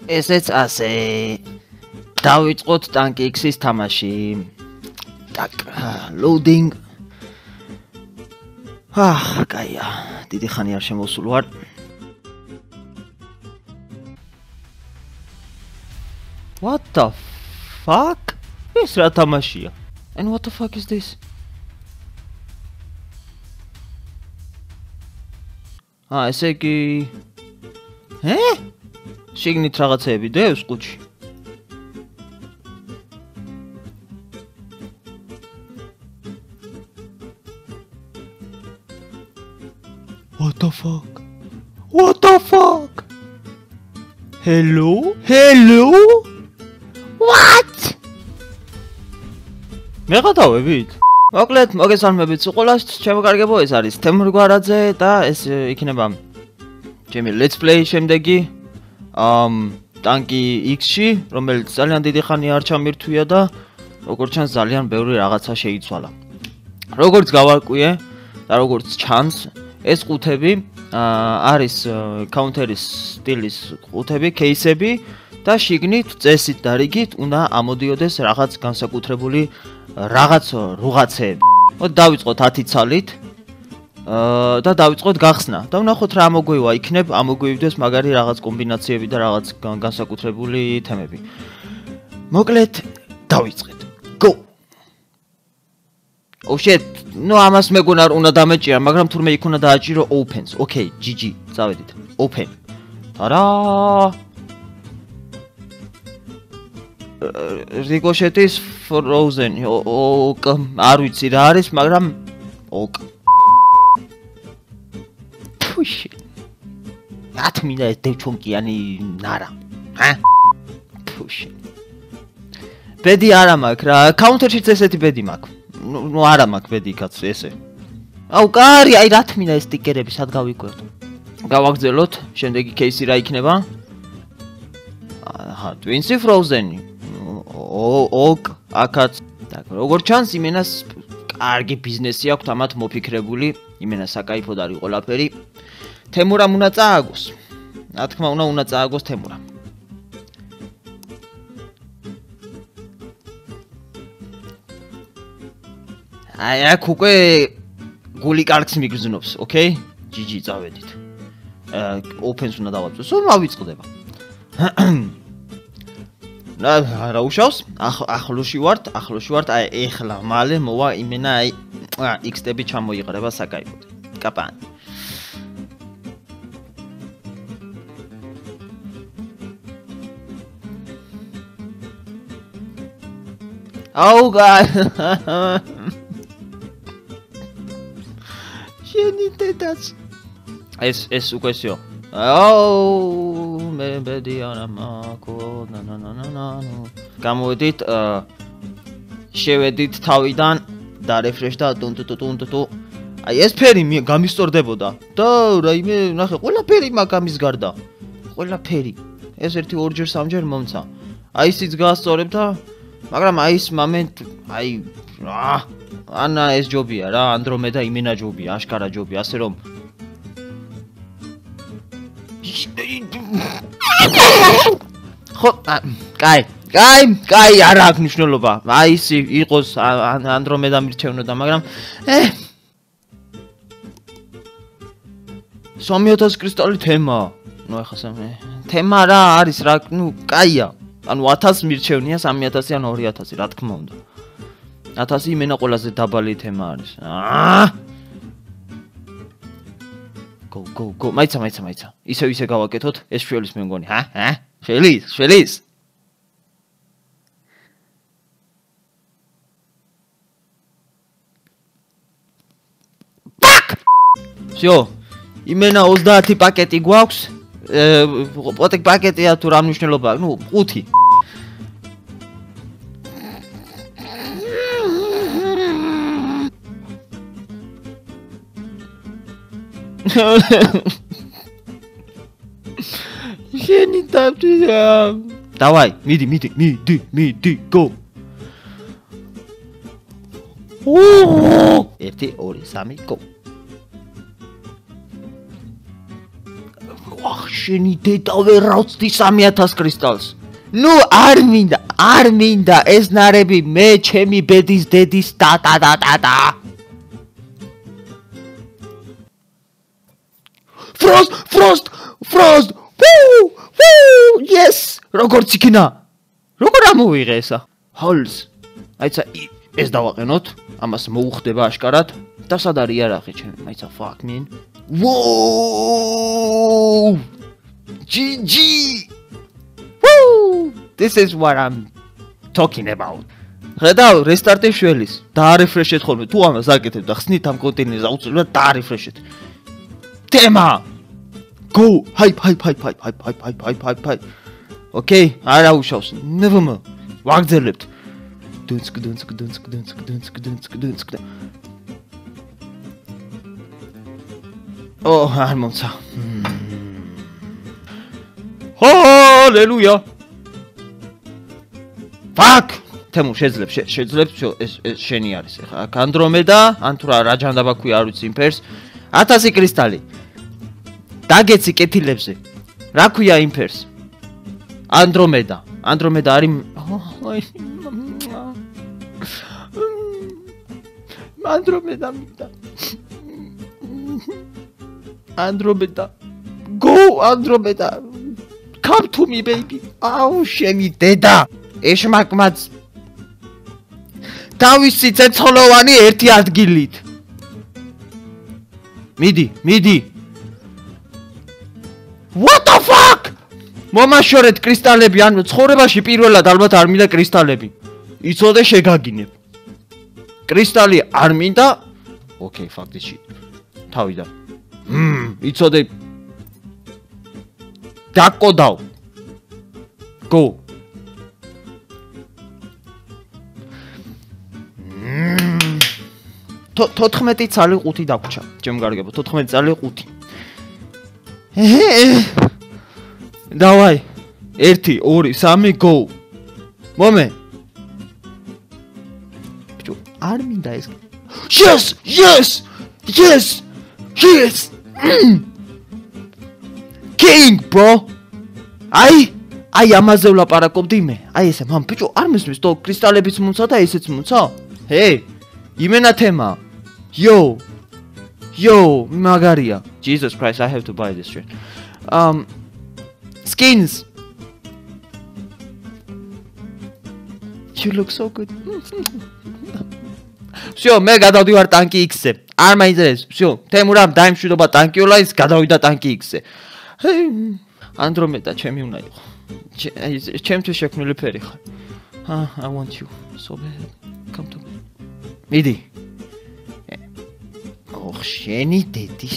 ესეც ასე. დავიწყოთ ტანკი X-ის თამაში. Так, loading. კაია. დიდი ხანი არ შემოსულ ვარ. What the fuck? ეს რა თამაშია? And what the fuck is this? ესე იგი შიგნით რაღაცეები დევს ყუთში. What the fuck? What the fuck? Hello? Hello? What? მე გადავებით. მოკლედ, მოგესალმებით ყველას, ჩემო კარგებო, ეს არის თემურ გვარაძე და ეს იქნება ჩემი let's play შემდეგი ტანკი X-ში, რომელიც ძალიან დიდი ხანი არ ჩამირთვია და როგორც ჩანს ძალიან ბევრი რაღაცა შეიცვალა. როგორც გავარკვიე და როგორც ჩანს, ეს ყუთები არის counter-ის სტილის ყუთები, кейსები და შიგნით წესით და რიგით უნდა ამოდიოდეს რაღაც განსაკუთრებული რაღაც რუღაცეები. დავიწყოთ 10 ცალით და დავიწყოთ გახსნა. და ვნახოთ რა ამოგვივა იქნებ, ამოგვივიდეს მაგარი რაღაც კომბინაციები და რაღაც განსაკუთრებული თემები. მოკლედ დავიწყეთ. Go. Oh shit. No, ამას მეგონა უნდა დამეჭირა, მაგრამ თურმე იქ უნდა დააჭირო opens. Okay, GG. წავედით. Open. არა. Ricochet's frozen. არ ვიცი რა არის, მაგრამ ოკ. Push. At მინდა ეს დევჩონკიანი ნარა. Push. ბედი არა მაქვს რა. Counter-შიც ესეთი ბედი მაქვს. ნუ არა მაქვს ბედი კაც ესე. აუ კარი, აი რა მინდა ეს სტიკერები სად გავიკვირდ. გავაგზელოთ, შემდეგი кейსი რა იქნება? Twinsi frozen. ოკ, აკაც. Так, როგორ ჩანს იმენას კარგი ბიზნესი აქვს ამათ მოფიქრებული, იმენა საკაიფოდ არის ყველაფერი. თემურამ უნდა წააგოს. რა თქმა უნდა წააგოს თემურამ. აი აქ უკვე გული კარგს მიგრძნობს, ოკეი? GG წავედით. opens უნდა დავაწყოს, რომ ავიწყდება. რა უშავს? ახლოში ვართ, აი ეხლა მალე მოვა იმენა აი X-ტები ჩამოიყრება საკაიფოდ. კაპანი. აუ გა. შენი დედაც. ეს უკესიო. აუ მე ბედი არა მაქო ნანანანანო. გამოვედით, შევედით თავიდან და refresh და ტუნტუტუნტუტუ. აი ეს ფერი გამისტორდებოდა. და რაიმე ნახე, ყველაფერი მაქვს ამის გარდა. ყველაფერი. ეს ერთი ორჯერ სამჯერ მომცა. აი ისიც გაასწორებ და მაგრამ აი ეს მომენტ აი ანა ეს ჯობია რა, ანდრომედა იმენა ჯობია, აშკარა ჯობია, ასე რომ ხო, კაი, არა აქვს მნიშვნელობა. აი ის იყოს ანდრომედა მირჩევნოდა, მაგრამ 3000 კრისტალი თემა. ნუ ეხლა თემა რა არის რა, ნუ კაია. ანუ 1000 მირჩევნია, 3000 ან 2000, რა თქმა უნდა. 1000 იმენა ყველაზე დაბალი თემა არის. Go. მაიცა. ისე გავაკეთოთ, ეს შველის მე მგონი. შველის. Fuck! Всё. იმენა 30 პაკეტი გვაქვს. პაკეტია თუ რა მნიშვნელობა აქვს? ნუ 5. შენი დაბჭია. დავაი, მიდი, go. 1 2 3 go. შენი დედა ვერ ავწდი 3000 კრისტალს. ნუ არ მინდა ეს ნარები მე ჩემი ბედის დედის და. Frost! Woo! Yes! როგორც იქნა? როგორ ამოვიღე ესა? Holes. აიცა ეს დავაყენოთ. ამას მოუხდება აშკარად. და სად არის იარაღი ჩემი? აიცა fuck man. Whoa! GG! Woo! This is what I'm talking about. ხედავ, რესტარტი შველის. დაარეფრეშეთ ხოლმე. თუ ამას აკეთებ და ხსნით ამ კონტეინერს აუცილებლად დაარეფრეშეთ. თემა! Go! Hype! Okay, არა უშავს. ნებმა. ვაგზელებთ. დუნცკ. Oh, არ მომცა. Hallelujah! Fuck! თემურ შეძლებ ეს შენი არის ახლა. აქ ანდრომედა, ან თუ რა ჯანდაბა ქვია არ ვიცი იმფერს. 1000 კრისტალი. დაგეცი კეთილებზე. რა ქვია იმფერს? ანდრომედა არის ანდრომედა. Go ანდრომედა. Come to me baby. აუ შენი დედა. ეშმაკმაც. დავისი ცეცხლოვანი ერთი ადგილით. მიდი. What the fuck? მომაშორეთ კრისტალები, ანუ ცხოვრებაში პირველად ალბათ არ მინდა კრისტალები. იცოდე შეგაგინებ. კრისტალი არ მინდა. Okay, fuck this shit. თავიდან. იცოდე დაკოდავ. Go. To 14 წალი 5 დაგვრჩა. ჩემ გარგებო 14 წალი 5. Давай. 1 2 3 go. მომე. ბიჭო, არ მინდა ეს. Yes. King, bro. აი ამაზე ვლაპარაკობდი მე. აი ესე, მამ, ბიჭო, არ მესმის თო კრისტალებიც მუნცა და ესეც მუნცა? Hey, იმენა თემა. Yo, მაგარია. Jesus Christ, I have to buy this shit. Skins. You look so good. Всё, მე გადავდივარ ტანკი X-ზე. არ მაინტერესებს. Всё, თემურამ დაიმშვიდობა ტანკი ოლაის, გადავიდა ტანკი X-ზე. ანდრომედა ჩემი უნდა იყო. ჩემთვის შექმნილი ფერი ხარ. I want you so bad. Come to me. მიდი. შენი დედის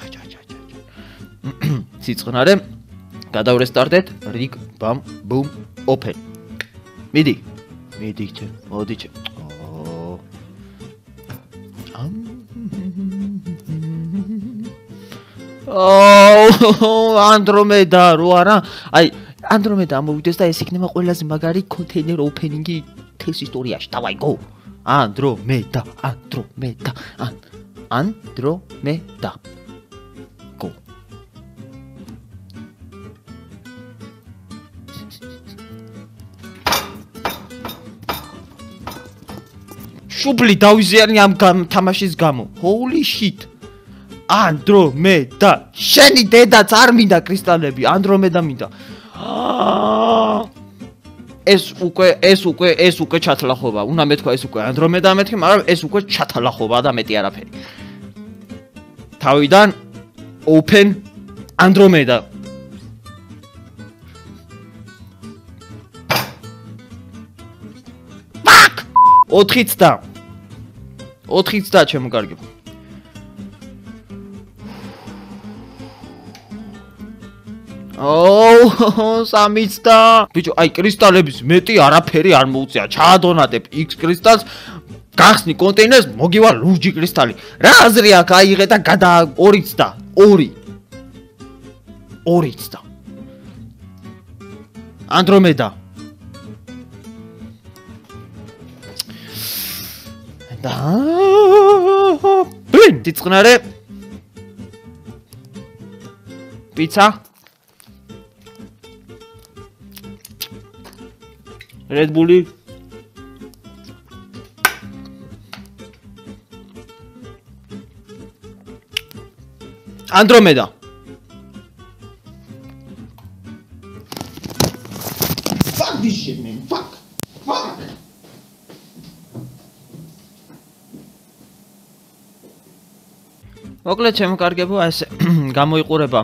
სიწყნარე გადავრესტარტეთ რიგ ბამ ბუმ ოპენ მიდი მოდი ანდრომედა რო არა აი ანდრომედა ამოვიდეს და ეს იქნება ყველაზე მაგარი კონტეინერ ოპენინგი თეს ისტორიაში დავაი გო ანდრომედა Go. შუბლი დავიზიანე ამ თამაშის გამო. Holy shit. ანდრომედა. შენი დედაც არ მინდა კრისტალები, ანდრომედა მინდა. ეს უკვე ჩათლახობა. უნდა მეთქვა ეს უკვე ანდრომედა მეთქი, მაგრამ ეს უკვე ჩათლახობა და მეტი არაფერი. თავიდან open ანდრომედა. Fuck! 4 წდა ჩემო კარგებო. სამიცდა. ბიჭო, აი კრისტალების მეტი არაფერი არ მოუწია. ჩაადონატებ X კრისტალს, გახსნი კონტეინერს, მოგივა ლურჯი კრისტალი. რა აზრი აქვს აიღე და გადა 2 წდა. 2 წდა. ანდრომედა. და ბლინ, დიწყნარე. პიცა Red Bull-ი Andromeda. Fuck this shit, man. Fuck. მოკლედ შემოკარგებო ესე გამოიყურება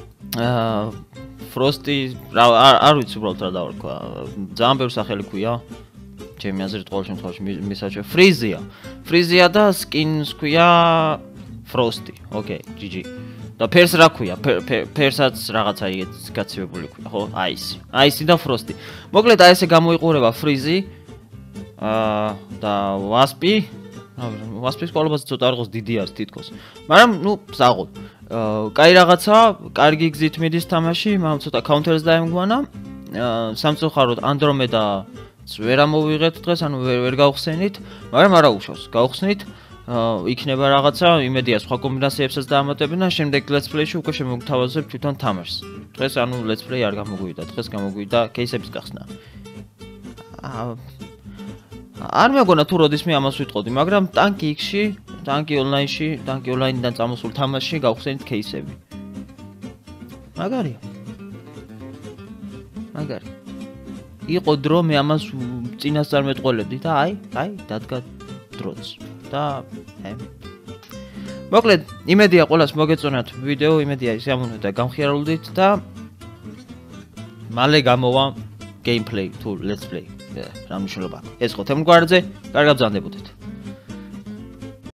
Frosty არ ვიცი უბრალოდ რა დავარქვა. ძალიან ბევრი სახელი ქვია. ჩემი აზრით ყოველ შემთხვევაში მისაჩვე Freezia და skins ქვია Frosty. Okay, GG. და ფერს რა ქვია? ფერსაც რაღაცა ეგეთ გაცივებული ქვია, ხო? აისი და Frosty. მოკლედ აი ესე გამოიყურება Freezy და Wasp-ი. Wasp-ის ყოლობაც ცოტა არ ყოს დიდი არის თითქოს. მაგრამ ნუ ზაღოთ. კაი რაღაცა, კარგი გზით მიდის თამაში, მაგრამ ცოტა counter-ს დაემგვანა. სამწუხაროდ Andromeda ვერ ამოვიღეთ დღეს, ანუ ვერ გავხსენით, მაგრამ არა უშავს, გავხსნით. იქნება რაღაცა, იმედია სხვა კომბინაციებსაც დაამატებინა, შემდეგ let's play-ში უკვე შემოგთავაზებ თვითონ თამაშს. დღეს ანუ let's play არ გამოგვივიდა, დღეს გამოგვივიდა кейსების გახსნა. არ მეგონა თუ როდისმე ამას ვიტყოდი, მაგრამ ტანკი X-ში, ტანკი online-დან წამოსულ თამაშში გავხსენით кейსები. მაგარია. იყო დრო მე ამას წინასწარ მეტყოლებდი და აი, დადგა დროც. და მოკლედ, იმედია ყველას მოგეწონათ ვიდეო, იმედია ისე და გამხიარულდით და მალე გამოვა gameplay თუ let's play. რა მნიშვნელობა აქვს? ეს ხო თემურ გვარზე, კარგად ბრძანდებოდეთ.